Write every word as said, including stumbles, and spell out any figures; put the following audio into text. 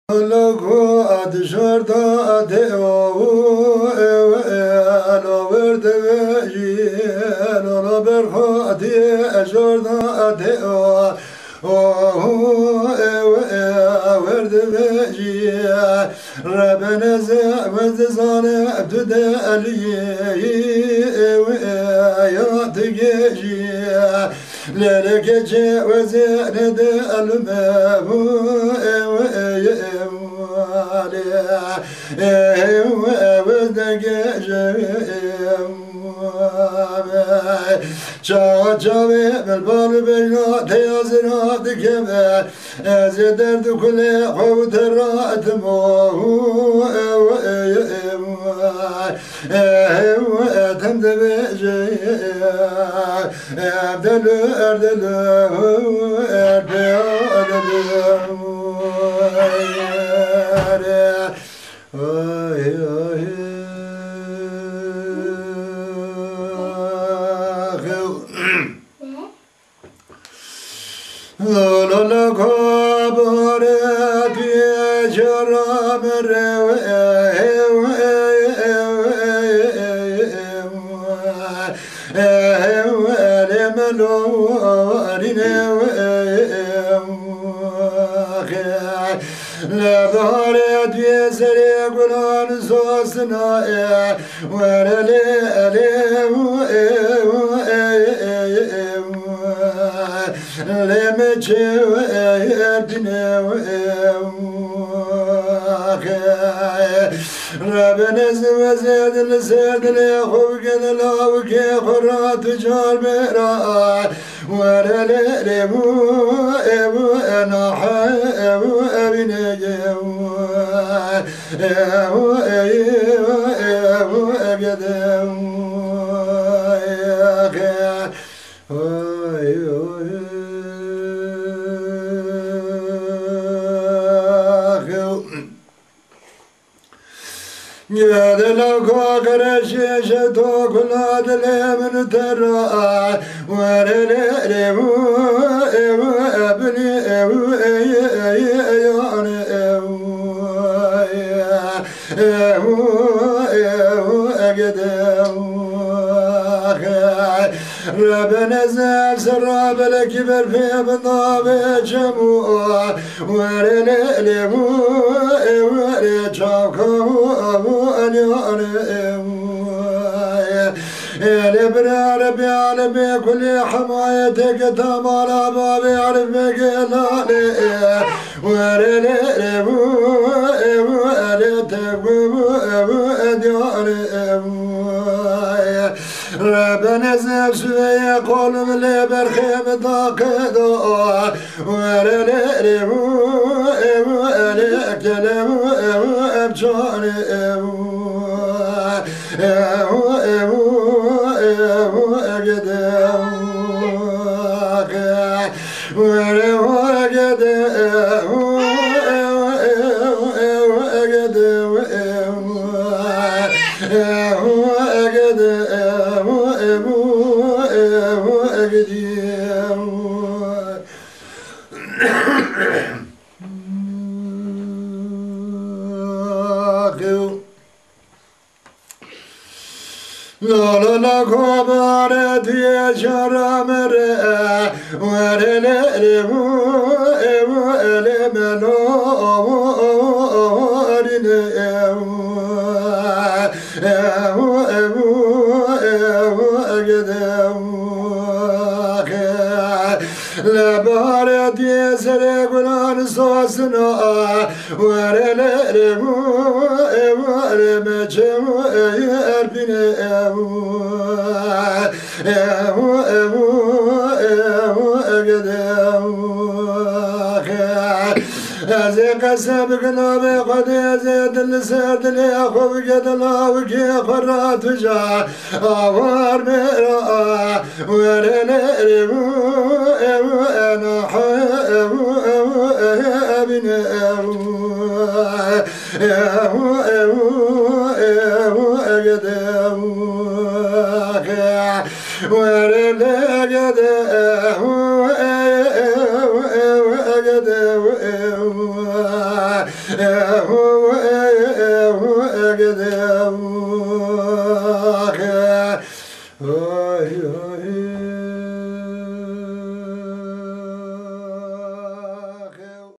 Logo dışarıda devu elo verdi yen ona berhadi dışarıda devu oh verdi yen Rabbena zevz zane abdü aliye ya tıgeci lele gece vezene de almevu Çağçavi melbalı beyna teyazına dikeme Ezeder dukule kavteratım ohu Etem de bece Erdelu erdelu Erdelu Ay ay La la la kabare diye caram rev La bahare diye sere kulan sosna e verele ele le meçe erdine Rabbena zvezedil sedile khuvgel lavke khurat jar bera verele lebu ebu enaha ebu ebine ebu ebu ebu egedem Ya de la kokareşe je tokula de lemen terra verele evu evu ebni evu yani evu evu evu egedem Rabbena zel serra belki berfe benda cemu verele evu evu çavkavu evu الابن ربي على بكل حمايتك تمر بابي عرف بقلالي ورلي ابو ابو اريتك ابو ابو ادياري ابو ربنا زف شوية قول ملي برخيم طاقدو ورلي ابو ابو اريك ابو ابو ابجاري ابو ابو ابو La la la kabare diye caramere verele evu evu elemelo arine evu evu evu evu egedemu La bahare diye sere kulan sosna verele evu evu elemecemu erpine evu evu evu evu egedemu Azeka sabıkına ve kadi zedil serdili akov gedila ki kharatuja avar mera verele evu evu enaha evu evu ebine evu evu evu evu egedemu verele egedemu Oy oy